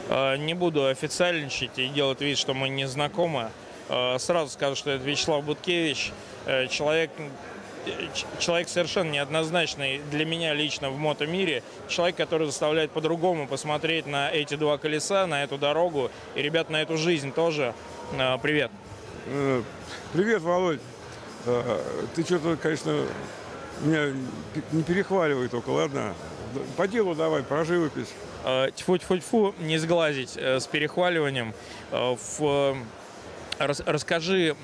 Не буду официальничать и делать вид, что мы не знакомы. Сразу скажу, что это Вячеслав Буткевич. Человек совершенно неоднозначный для меня лично в мотомире. Человек, который заставляет по-другому посмотреть на эти два колеса, на эту дорогу и, ребят, на эту жизнь тоже. Привет. Привет, Володь. Ты что-то, конечно, меня не перехваливай только, ладно? По делу давай, про живопись. Тьфу-тьфу-тьфу, не сглазить с перехваливанием. Расскажи,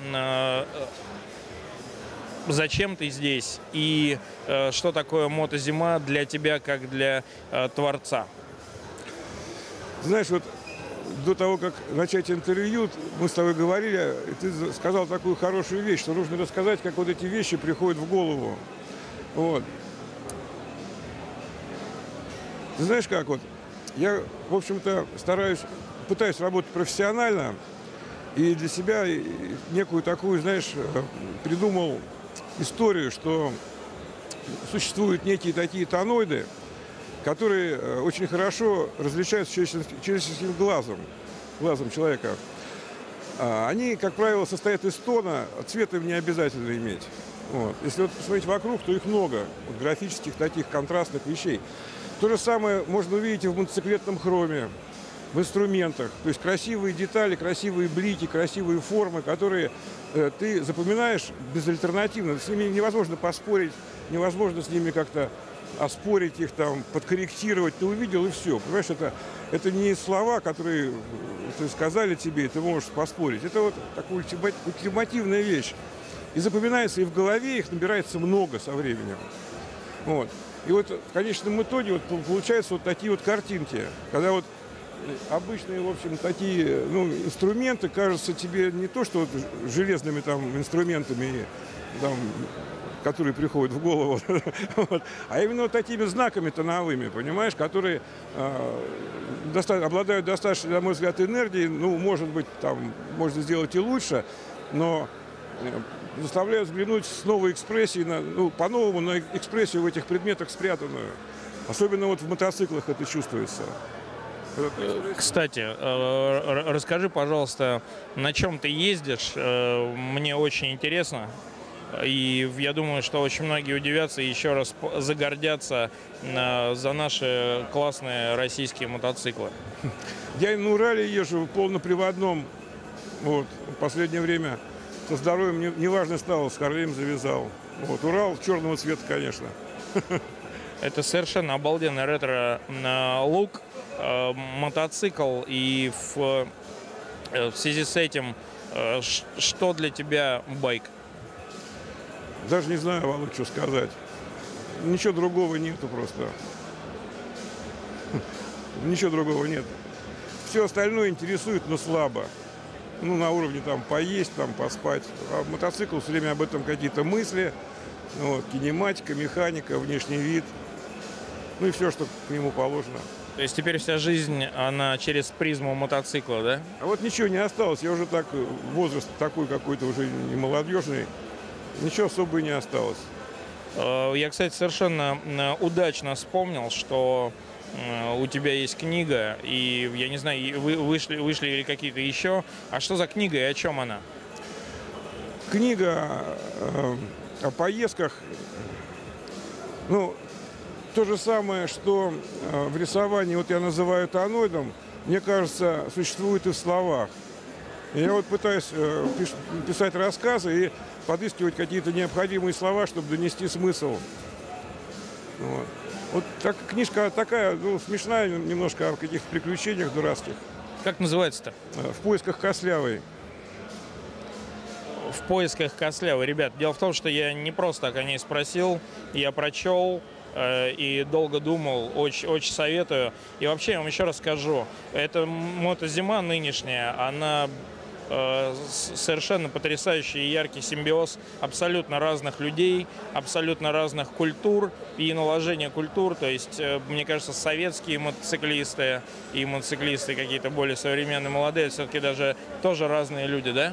зачем ты здесь и что такое мотозима для тебя, как для творца? Знаешь, вот до того, как начать интервью, мы с тобой говорили, и ты сказал такую хорошую вещь, что нужно рассказать, как вот эти вещи приходят в голову. Вот. Ты знаешь как вот? Я, в общем-то, пытаюсь работать профессионально, и для себя некую такую, знаешь, придумал историю, что существуют некие такие тоноиды, которые очень хорошо различаются человеческим глазом человека. Они, как правило, состоят из тона, цвета им не обязательно иметь. Вот. Если вот посмотреть вокруг, то их много, вот, графических таких контрастных вещей. То же самое можно увидеть и в мотоциклетном хроме, в инструментах. То есть красивые детали, красивые блики, красивые формы, которые ты запоминаешь безальтернативно. С ними невозможно поспорить, невозможно с ними как-то оспорить их, там, подкорректировать. Ты увидел и все. Понимаешь, это не слова, которые сказали тебе, и ты можешь поспорить. Это вот такая ультимативная вещь. И запоминается, и в голове их набирается много со временем. Вот. И вот в конечном итоге вот получаются вот такие вот картинки, когда вот обычные, в общем, такие, инструменты кажутся тебе не то, что вот железными там инструментами, там, которые приходят в голову, вот, а именно вот такими знаками тоновыми, понимаешь, которые обладают достаточно, на мой взгляд, энергией, может быть, там можно сделать и лучше, но заставляют взглянуть с новой экспрессией, по-новому на экспрессию в этих предметах спрятанную. Особенно вот в мотоциклах это чувствуется. Кстати, расскажи, пожалуйста, на чем ты ездишь? Мне очень интересно. И я думаю, что очень многие удивятся и еще раз загордятся за наши классные российские мотоциклы. Я на Урале езжу в полноприводном. Вот, в последнее время со здоровьем неважно стало, с Харлеем завязал. Вот, Урал черного цвета, конечно. Это совершенно обалденный ретро-лук, мотоцикл. И в связи с этим, что для тебя байк? Даже не знаю, Володь, что сказать. Ничего другого нету просто. Ничего другого нет. Все остальное интересует, но слабо. На уровне там поесть, там поспать. А мотоцикл все время об этом какие-то мысли. Вот, кинематика, механика, внешний вид. И все, что к нему положено. То есть теперь вся жизнь, она через призму мотоцикла, да? А вот ничего не осталось. Я уже так, возраст такой какой-то уже не молодежный. Ничего особо и не осталось. Я, кстати, совершенно удачно вспомнил, что у тебя есть книга, и, я не знаю, вышли ли какие-то еще. А что за книга и о чем она? Книга о поездках. То же самое, что в рисовании, вот я называю тоноидом, мне кажется, существует и в словах. Я вот пытаюсь писать рассказы и подыскивать какие-то необходимые слова, чтобы донести смысл. Вот книжка такая, смешная немножко, о каких-то приключениях дурацких. Как называется-то? «В поисках Костлявой». В поисках Костлявой. Ребят, дело в том, что я не просто так о ней спросил, я прочел и долго думал, очень советую. И вообще, я вам еще раз скажу, эта мотозима нынешняя, она совершенно потрясающий и яркий симбиоз абсолютно разных людей, абсолютно разных культур и наложение культур. То есть, мне кажется, советские мотоциклисты и мотоциклисты какие-то более современные, молодые, все-таки даже тоже разные люди, да?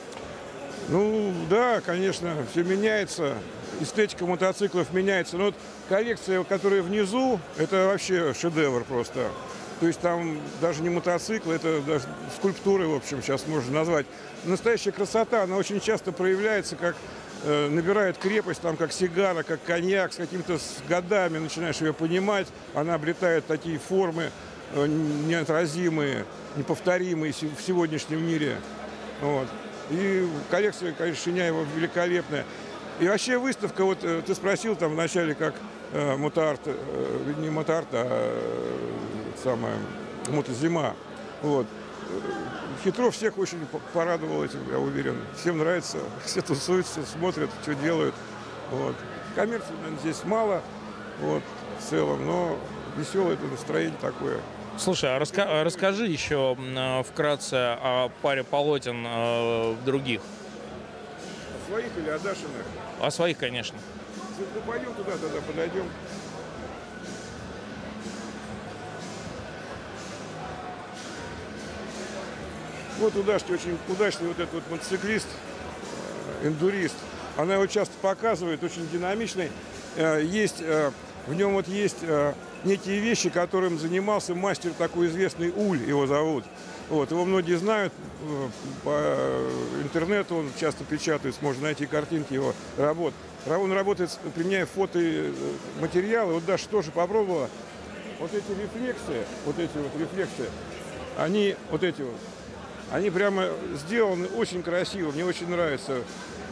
Да, конечно, все меняется. Эстетика мотоциклов меняется. Но вот коллекция, которая внизу, это вообще шедевр просто. То есть там даже не мотоцикл, это даже скульптуры, в общем, сейчас можно назвать. Настоящая красота, она очень часто проявляется, как набирает крепость, там, как сигара, как коньяк, с какими-то годами начинаешь ее понимать. Она обретает такие формы неотразимые, неповторимые в сегодняшнем мире. Вот. И коллекция, конечно, Шиняева великолепная. И вообще выставка, вот ты спросил там вначале, как мотоарт, не мотоарт, а самая мотозима. Вот. Хитро всех очень порадовал этим, я уверен. Всем нравится, все тусуются, смотрят, что делают. Вот. Коммерции, наверное, здесь мало, вот, в целом, но веселое это настроение такое. Слушай, а расскажи еще вкратце о паре полотен других. О своих или о Дашиных? О своих, конечно. Ну, пойдем туда, тогда подойдем. Вот у Дашки очень удачный вот этот вот мотоциклист, эндурист. Она его часто показывает, очень динамичный. Есть, в нем вот есть некие вещи, которым занимался мастер такой известный, Уль его зовут. Вот, его многие знают, по интернету он часто печатает, можно найти картинки его работ. Он работает, применяя фотоматериалы. Вот Даша тоже попробовала. Вот эти рефлексы, они прямо сделаны очень красиво, мне очень нравится.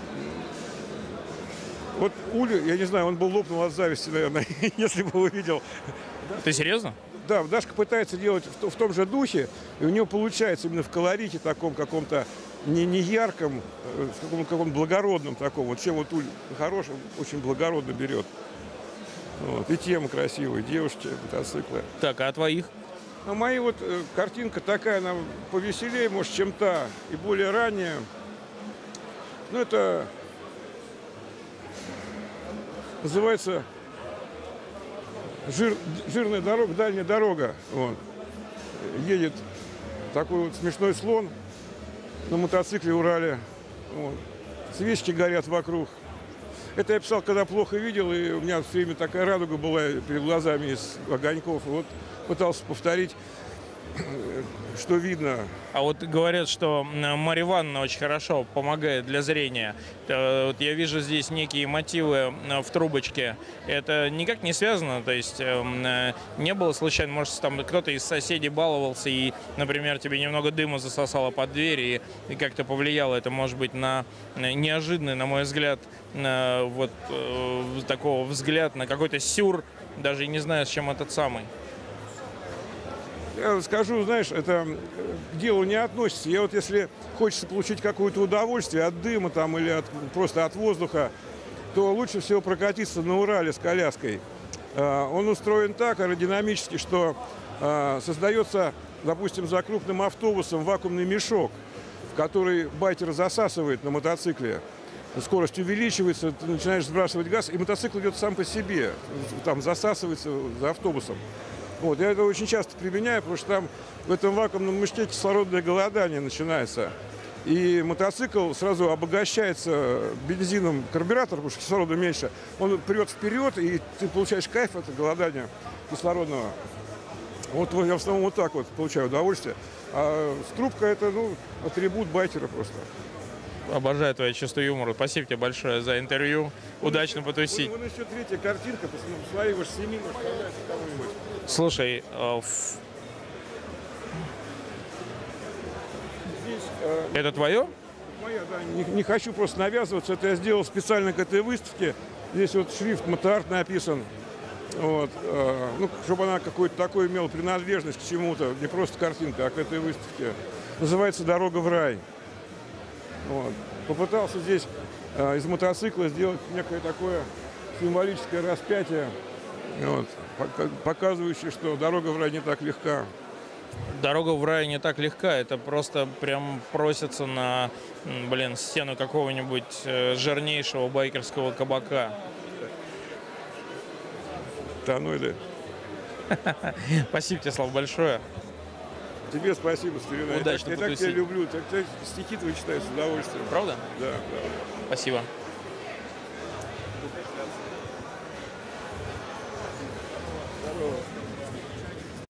Вот Уля, я не знаю, он был лопнул от зависти, наверное, если бы увидел. Ты серьезно? Да, Дашка пытается делать в том же духе, и у нее получается именно в колорите таком каком-то не ярком, в каком-то благородном таком. Вот чем вот Уль хороший, очень благородно берет. Вот. И тема красивая, девушки, мотоциклы. Так, а твоих? А мои вот картинка такая, она повеселее, может, чем та, и более ранняя. Ну, это называется жирная дорога, дальняя дорога. Вот. Едет такой вот смешной слон на мотоцикле Урале. Вот. Свечки горят вокруг. Это я писал, когда плохо видел, и у меня все время такая радуга была перед глазами из огоньков. Вот пытался повторить, что видно. А вот говорят, что Марья Ивановна очень хорошо помогает для зрения. Вот я вижу здесь некие мотивы в трубочке. Это никак не связано? То есть не было случайно, может, там кто-то из соседей баловался и, например, тебе немного дыма засосало под дверь и как-то повлияло это, может быть, на неожиданный, на мой взгляд, вот такого взгляд, на какой-то сюр, даже и не знаю, с чем этот самый. Я скажу, знаешь, это к делу не относится. Я вот если хочется получить какое-то удовольствие от дыма там, или просто от воздуха, то лучше всего прокатиться на Урале с коляской. Он устроен так аэродинамически, что создается, допустим, за крупным автобусом вакуумный мешок, в который байкер засасывает на мотоцикле. Скорость увеличивается, ты начинаешь сбрасывать газ, и мотоцикл идет сам по себе, там засасывается за автобусом. Вот, я это очень часто применяю, потому что там в этом вакуумном мешке кислородное голодание начинается. И мотоцикл сразу обогащается бензином карбюратор, потому что кислорода меньше. Он прет вперед, и ты получаешь кайф от голодания кислородного. Вот я в основном вот так вот получаю удовольствие. А трубка это, атрибут байкера просто. Обожаю твое чувство юмора. Спасибо тебе большое за интервью. Удачно потусить. Вон еще третья картинка. Посмотри, может, сними, может, кого-нибудь. Слушай, здесь, это твое? моя, да, не хочу просто навязываться. Это я сделал специально к этой выставке. Здесь вот шрифт мотоарт написан. Вот, чтобы она какой-то такой имела принадлежность к чему-то. Не просто картинка, а к этой выставке. Называется «Дорога в рай». Вот. Попытался здесь из мотоцикла сделать некое такое символическое распятие, вот, показывающее, что дорога в рай не так легка. Дорога в рай не так легка. Это просто прям просится на, стену какого-нибудь жирнейшего байкерского кабака. Да, ну или... Спасибо тебе, Слав, большое. Тебе спасибо, старина. Удачно я так тебя люблю. Так стихи твои читаю с удовольствием. Правда? Да. Спасибо.